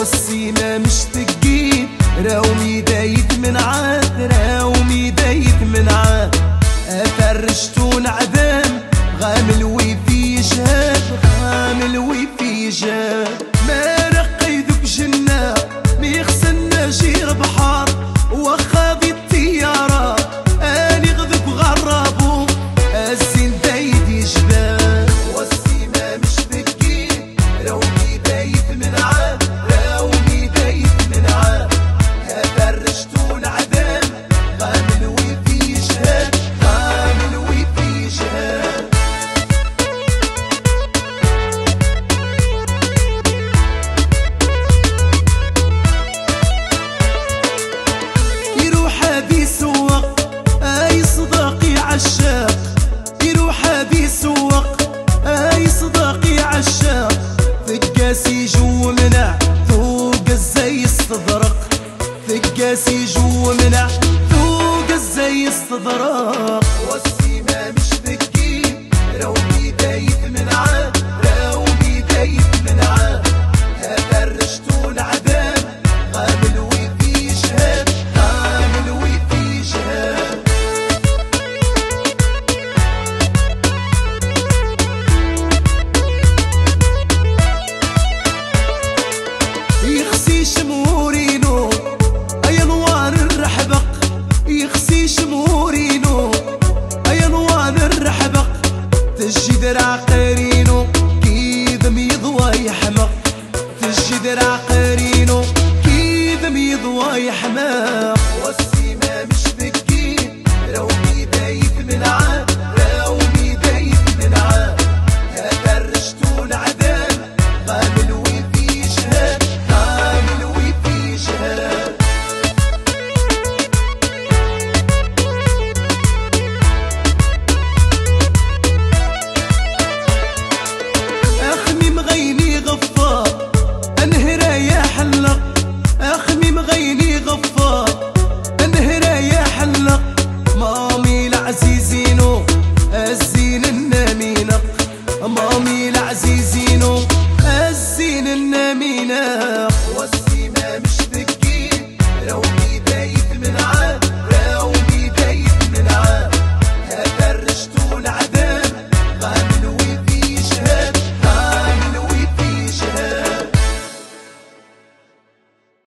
والسيما مش تجيب راومي دايت من عاد راومي دايت من عاد افرشتون عذاب غامل وفي جاب غامل وفي جاب ما رقي ذوك جنة ميخسن جير بحار وخاضي الطيارة اني غذوك غرابو الزين دايت يجبال والسيما مش تجيب راومي دايت من عاد راومي دايت من عاد افرشتون عذاب غامل وفي جاب غامل وفي جاب يروح ابي سوق اي صداقي عشاق يروح ابي سوق اي صداقي عشاق ثقاسي جو منع ذوق الزي استدرق ثقاسي جو منع ذوق الزي استدرق والسيما مش تجيب راومي دايت من عاد راومي دايت من عاد هفرشتون عذاب غامل وفي جهاد غامل وفي جهاد يخسي شمورينو اي انوار الرحبق يخسي شمورينو اي انوار الرحبق تجي دراق